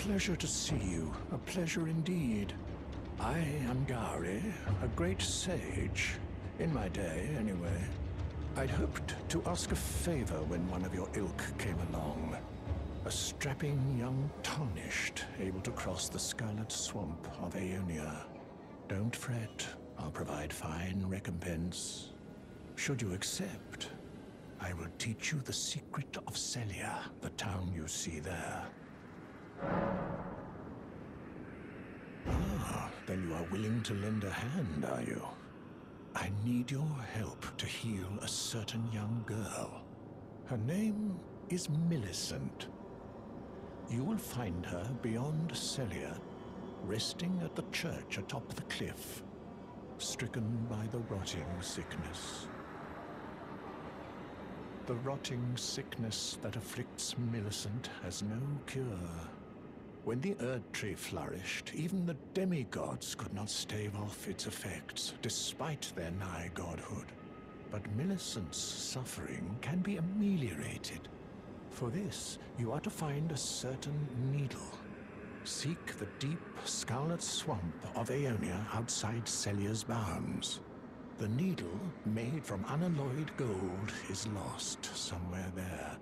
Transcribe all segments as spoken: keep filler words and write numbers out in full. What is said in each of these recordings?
pleasure to see you. A pleasure indeed. I am Gari, a great sage. In my day, anyway. I'd hoped to ask a favor when one of your ilk came along. A strapping young tarnished, able to cross the scarlet swamp of Aeonia. Don't fret, I'll provide fine recompense. Should you accept, I will teach you the secret of Celia, the town you see there. Ah, then you are willing to lend a hand, are you? I need your help to heal a certain young girl. Her name is Millicent. You will find her beyond Celia, resting at the church atop the cliff, stricken by the rotting sickness. The rotting sickness that afflicts Millicent has no cure. When the Erd Tree flourished, even the demigods could not stave off its effects, despite their nigh godhood. But Millicent's suffering can be ameliorated. For this, you are to find a certain needle. Seek the deep, scarlet swamp of Aeonia outside Celia's bounds. The needle, made from unalloyed gold, is lost somewhere there.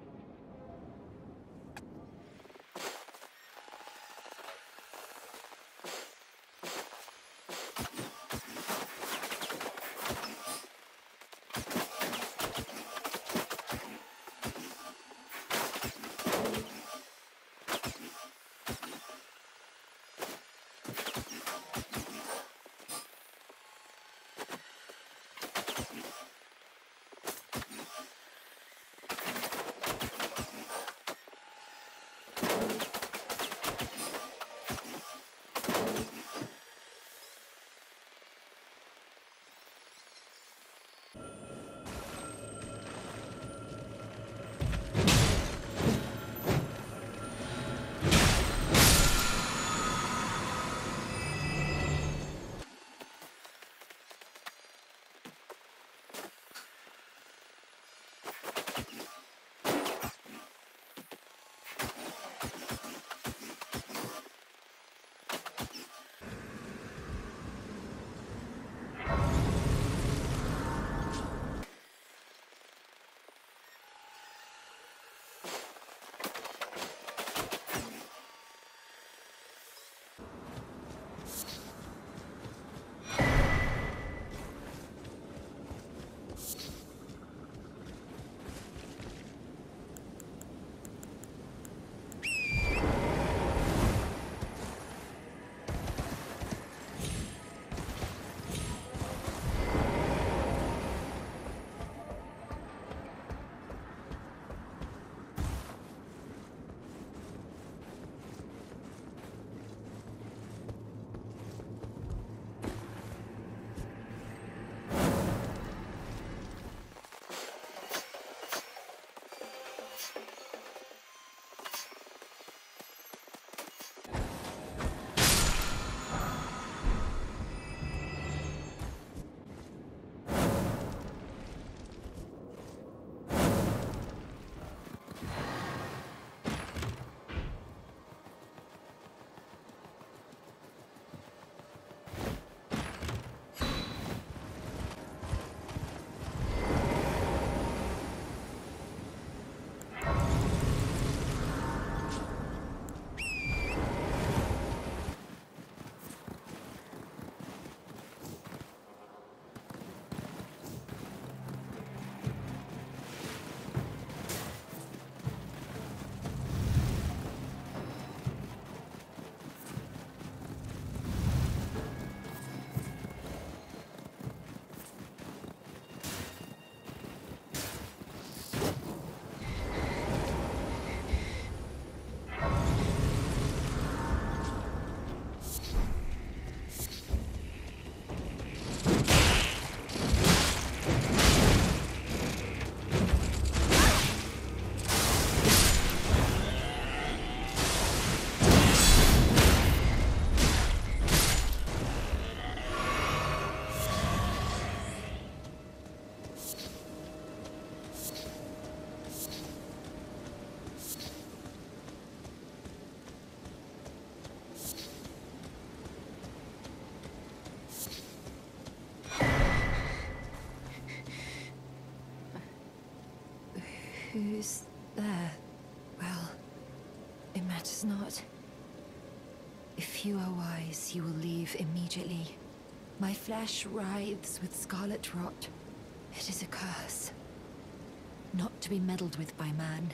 Who's there? Well, it matters not. If you are wise, you will leave immediately. My flesh writhes with scarlet rot. It is a curse, not to be meddled with by man.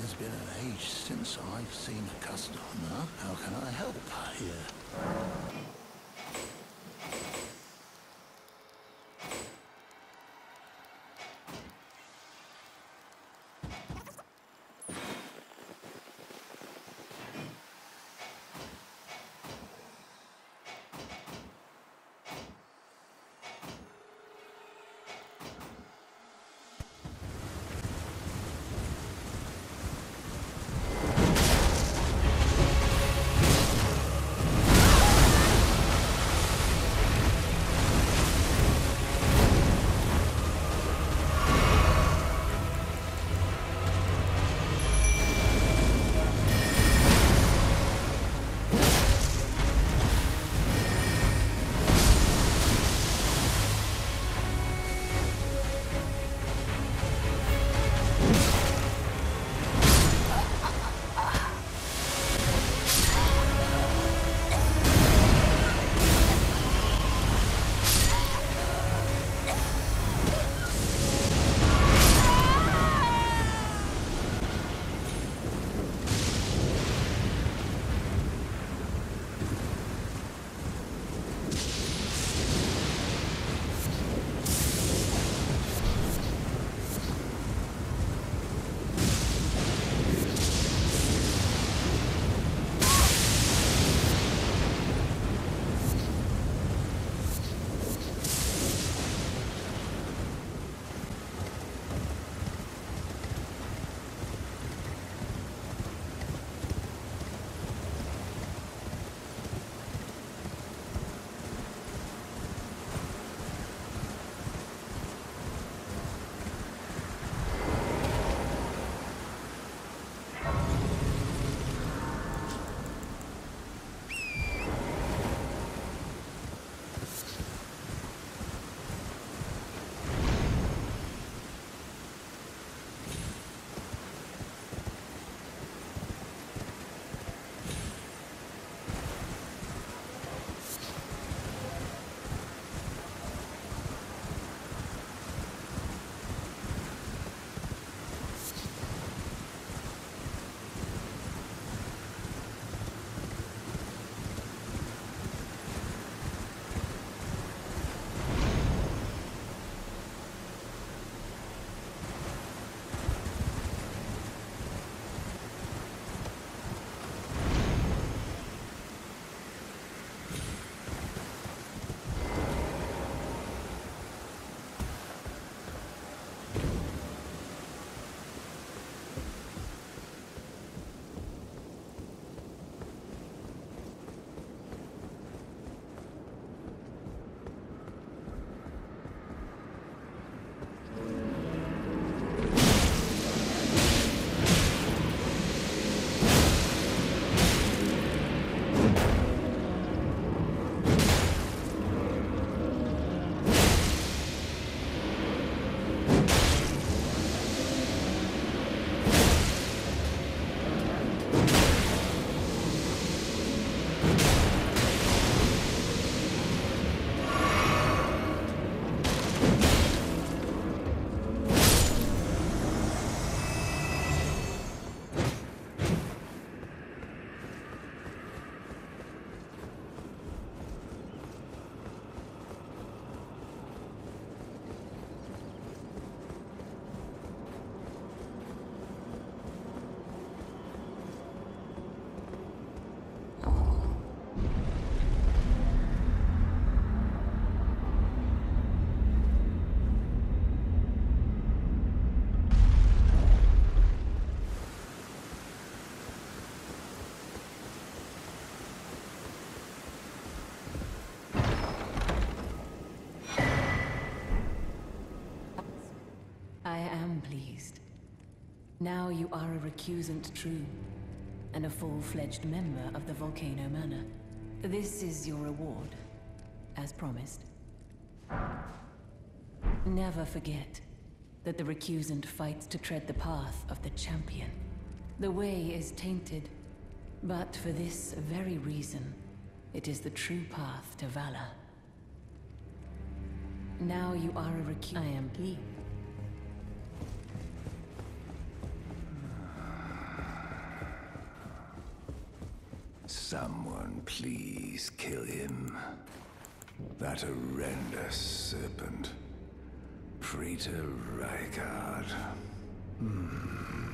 It's been an age since I've seen a customer. How can I help here? Now you are a recusant true, and a full-fledged member of the Volcano Manor. This is your reward, as promised. Never forget that the recusant fights to tread the path of the champion. The way is tainted, but for this very reason, it is the true path to valor. Now you are a recusant. I am pleased. Someone please kill him. That horrendous serpent. Praetor Rykard. Hmm.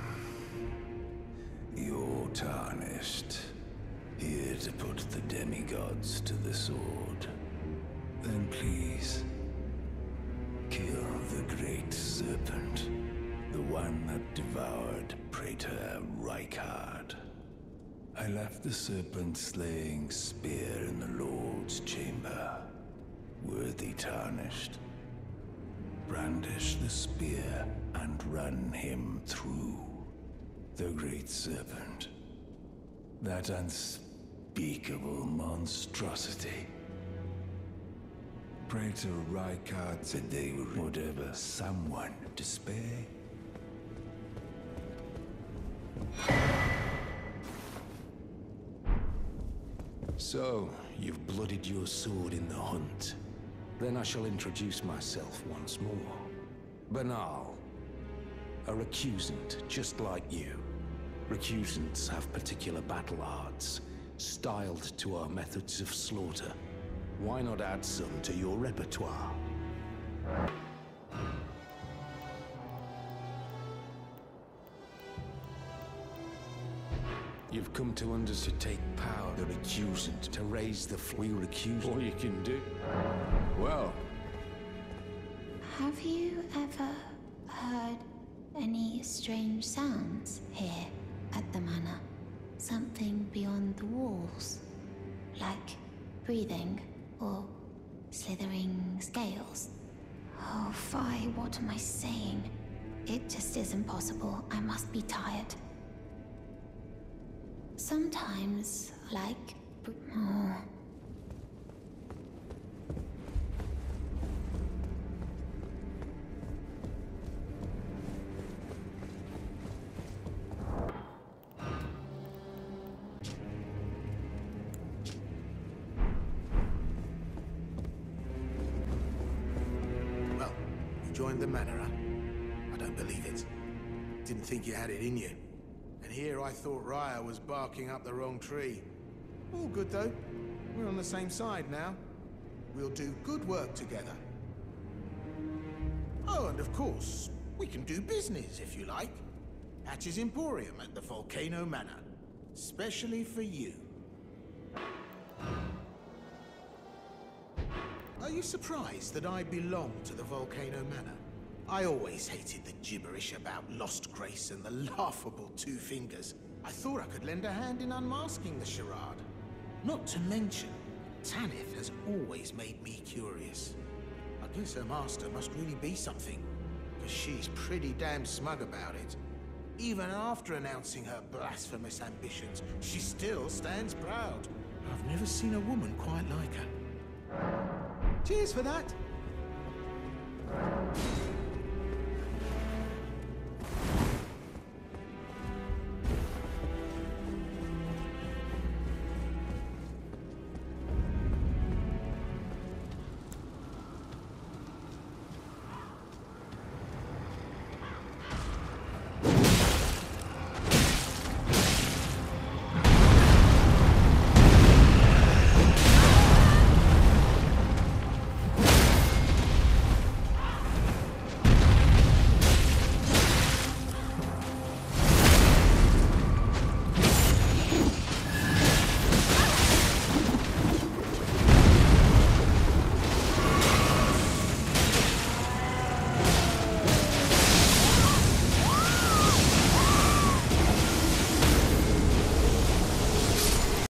You're tarnished. Here to put the demigods to the sword. Then please, kill the great serpent. The one that devoured Praetor Rykard. I left the serpent-slaying spear in the Lord's chamber. Worthy tarnished. Brandish the spear and run him through. The great serpent. That unspeakable monstrosity. Praetor Rykard said they were whatever someone to spare. So, you've bloodied your sword in the hunt. Then I shall introduce myself once more. Banal. A recusant, just like you. Recusants have particular battle arts, styled to our methods of slaughter. Why not add some to your repertoire? You've come to understand to take power, the recusant, to raise the f- we recuse all you can do. Well. Have you ever heard any strange sounds here at the manor? Something beyond the walls? Like breathing or slithering scales? Oh, Phi, what am I saying? It just isn't possible. I must be tired. Sometimes, like... Oh. Well, you joined the manor, huh? I don't believe it. Didn't think you had it in you. And here I thought Raya was barking up the wrong tree. All good, though. We're on the same side now. We'll do good work together. Oh, and of course, we can do business, if you like. Hatch's Emporium at the Volcano Manor. Especially for you. Are you surprised that I belong to the Volcano Manor? I always hated the gibberish about Lost Grace and the laughable Two Fingers. I thought I could lend a hand in unmasking the charade. Not to mention, Tanith has always made me curious. I guess her master must really be something, because she's pretty damn smug about it. Even after announcing her blasphemous ambitions, she still stands proud. I've never seen a woman quite like her. Cheers for that!